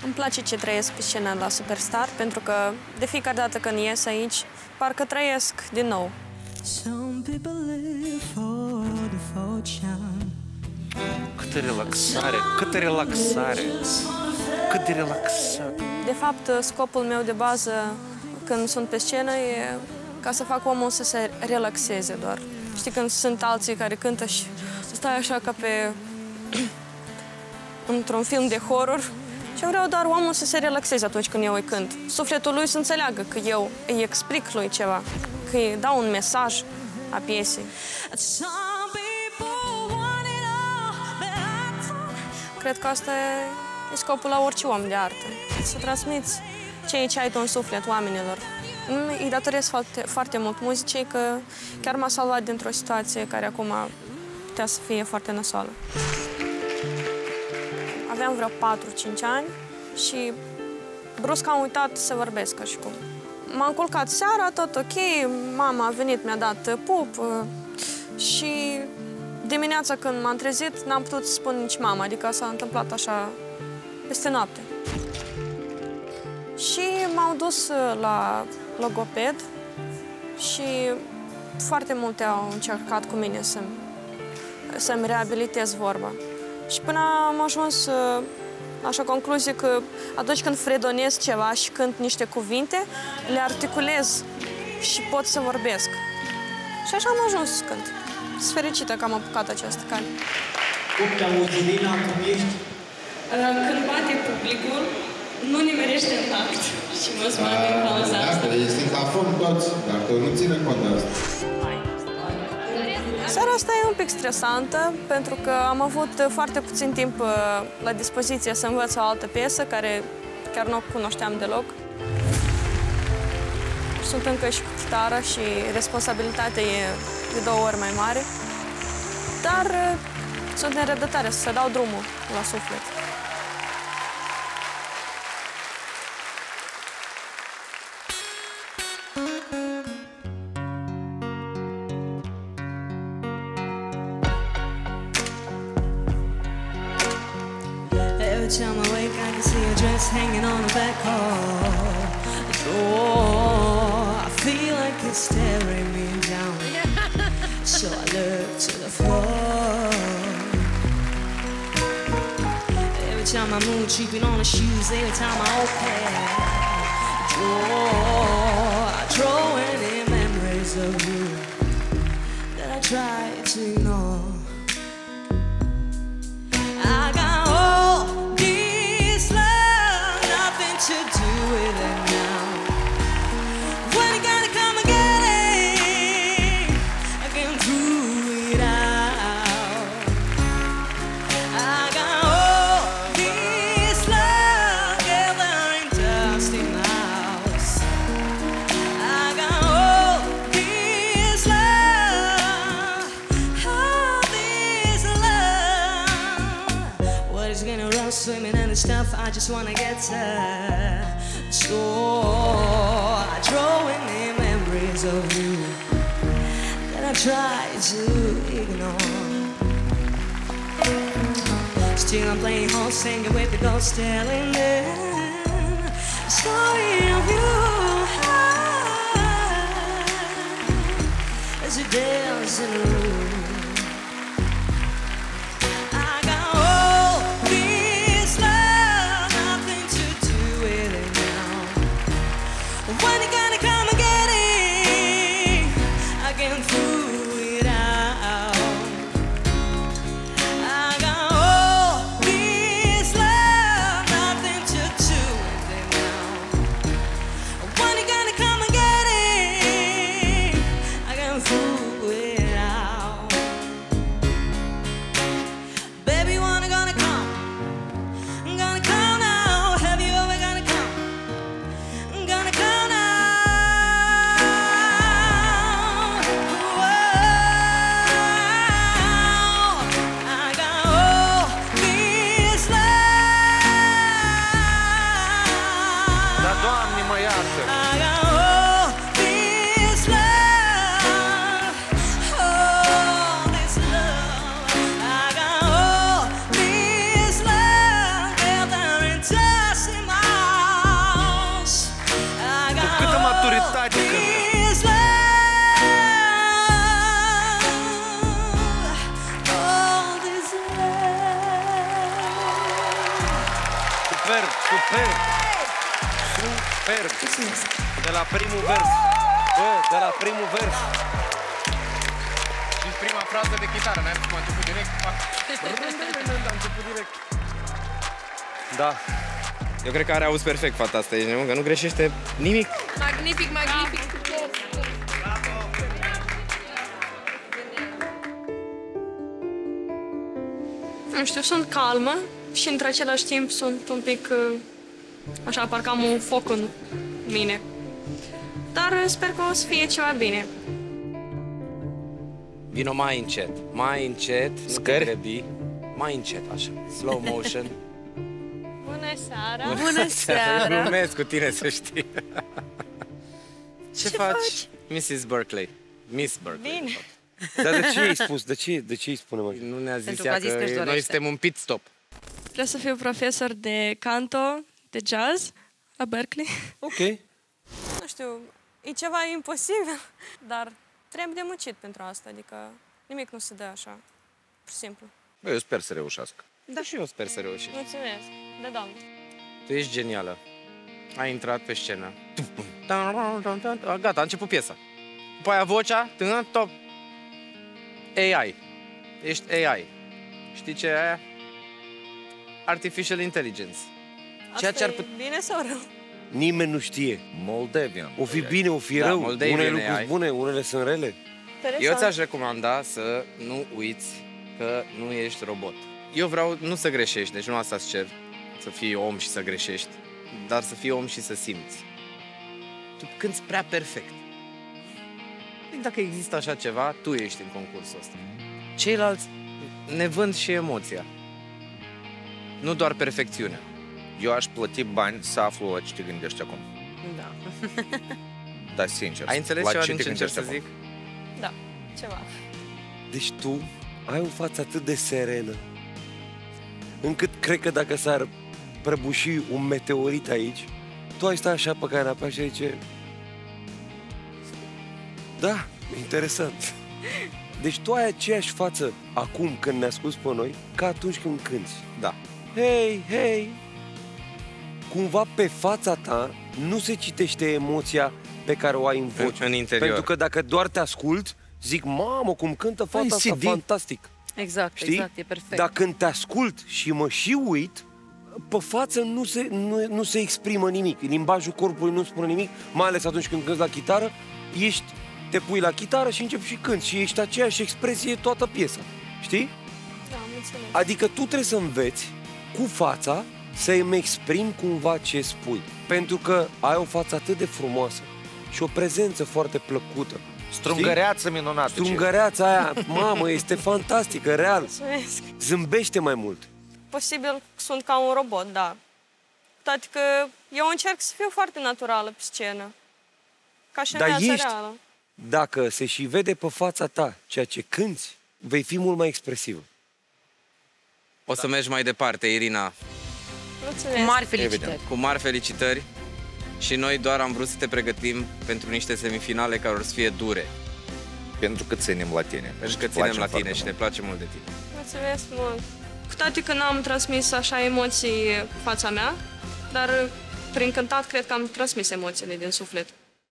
Îmi place ce trăiesc pe scenă la Superstar, pentru că de fiecare dată când ies aici, parcă trăiesc din nou. Câtă relaxare, câtă relaxare, cât de relaxat. De fapt, scopul meu de bază când sunt pe scenă e ca să fac omul să se relaxeze doar. Știi, când sunt alții care cântă și stai așa ca pe într-un film de horror, și vreau doar omul să se relaxeze atunci când eu îi cânt. Sufletul lui să înțeleagă că eu îi explic lui ceva, că îi dau un mesaj a piesei. Cred că asta e scopul la orice om de artă. Să transmiți ce ai tu în suflet oamenilor. Îi datorez foarte mult muzicii, că chiar m-a salvat dintr-o situație care acum putea să fie foarte nasoală. Aveam vreo 4-5 ani și brusc am uitat să vorbesc ca și cum. M-am culcat seara, tot ok, mama a venit, mi-a dat pup și dimineața când m-am trezit n-am putut să spun nici mama, adică s-a întâmplat așa peste noapte. Și m-au dus la logoped și foarte multe au încercat cu mine să-mi reabilitez vorba. Și până am ajuns la așa concluzie că atunci când fredonez ceva și cânt niște cuvinte, le articulez și pot să vorbesc. Și așa am ajuns să cânt. Sunt fericită că am apucat această cale. Cum te auzi, Irina, cum ești? Când bate publicul, nu nimerește în tact și mă scoate în pauza asta. Ești în cafon toți, dar tu nu ține cont de asta. Seara asta e un pic stresantă, pentru că am avut foarte puțin timp la dispoziție să învăț o altă piesă, care chiar nu o cunoșteam deloc. Sunt încă și cu chitară și responsabilitatea e de 2 ori mai mare, dar sunt nerăbdătoare să dau drumul la suflet. Every time I wake, I can see your dress hanging on the back hall door. I feel like it's staring me down, so I look to the floor. Every time I move, tripping on the shoes. Every time I open the door, I draw any memories of you that I try to ignore. To do with it now. When you gotta come and get it, I can prove it out. I got all this love gathering dust in my house. I got all this love, what is gonna run swimming in the stuff? I just wanna get to. So I draw in the memories of you that I try to ignore. Still I'm playing home, singing with the ghost, telling them the story of you as you dance in the room. When you gonna come and get it, I can prove it out. I got all this love, nothing to do with it now. When you gonna come and get it, I can prove it out. Baby, wanna gonna come? I'm gonna come now. Have you ever gonna come? I'm gonna come. Doamne, mă iartă! I got all this love, gathering dust in Superb, superb! Superb! De la primul vers. Bă, de la primul vers. Și prima frază de chitară, n-ai cum a început direct? Am început direct. Da. Eu cred că are auz perfect fata asta, că nu greșește nimic. Magnific, magnific. Nu știu, sunt calmă și într același timp sunt un pic, așa, parcă am un foc în mine. Dar sper că o să fie ceva bine. Vino mai încet, nu te grăbi. Mai încet, așa, slow motion. Bună seara! Bună seara! Glumesc cu tine, să știi. Ce faci? Mrs. Berkeley. Miss Berkeley. Bine. Dar de ce i-ai spus? De ce îi spunem așa? Nu ne-a zis Pentru ea că a zis că își că noi dorește. suntem un pit stop. Vreau să fiu profesor de canto, de jazz, la Berkeley. Ok. Nu știu, e ceva imposibil, dar trebuie de muncit pentru asta, adică nimic nu se dă așa, pur și simplu. Bă, eu sper să reușească. Da, și eu sper să reușești. Mulțumesc, de Doamne. Tu ești genială. Ai intrat pe scenă. Gata, a început piesa. După aia vocea, top. AI. Ești AI. Știi ce e aia? Artificial Intelligence. Ceea ce ar Asta e bine sau rău? Nimeni nu știe. Moldavian. O fi bine, o fi Da, rău. Moldavian Unele AI. lucruri bune, unele sunt rele. Eu ți-aș recomanda să nu uiți că nu ești robot. Eu vreau nu să greșești, deci nu asta-ți cer, să fii om și să greșești, dar să fii om și să simți. Tu cânti prea perfect. Dacă există așa ceva, tu ești în concursul ăsta. Ceilalți ne vând și emoția, nu doar perfecțiunea. Eu aș plăti bani să aflu la ce te gândești acum. Da. Da, sincer. Ai înțeles la ceva ce din te ce încerc gândești să acum? zic? Da, ceva. Deci tu ai o față atât de serenă, încât cred că dacă s-ar prăbuși un meteorit aici, tu ai sta așa pe canapea și zice... Da, interesant. Deci tu ai aceeași față acum când ne asculți pe noi, ca atunci când cânti. Da. Hei, hei! Cumva pe fața ta nu se citește emoția pe care o ai în voce. În interior. Pentru că dacă doar te ascult, zic, mamă, cum cântă fata asta, CD. fantastic. Exact, Știi? exact, e perfect. Dar când te ascult și mă și uit, pe față nu se exprimă nimic. Limbajul corpului nu spune nimic, mai ales atunci când cânti la chitară, te pui la chitară și începi și cânti și ești aceeași expresie toată piesa. Știi? Da, am înțeles. Adică tu trebuie să înveți cu fața să-mi exprimi cumva ce spui. Pentru că ai o față atât de frumoasă și o prezență foarte plăcută. Strungăreață minunată. Strungăreața aia, mamă, este fantastică, real. Mulțumesc. Zâmbește mai mult. Posibil sunt ca un robot, da. Toate că eu încerc să fiu foarte naturală pe scenă. Ca și în Dar viața ești. reală. Dacă se și vede pe fața ta ceea ce cânti, vei fi mult mai expresivă. O să mergi mai departe, Irina, Mulțumesc. Mari felicitări. cu mari felicitări. Și noi doar am vrut să te pregătim pentru niște semifinale care or să fie dure. Pentru că ținem la tine. Pentru că ținem la tine și ne place mult de tine. Mulțumesc mult. Cu toate că n-am transmis așa emoții cu fața mea, dar prin cântat cred că am transmis emoțiile din suflet.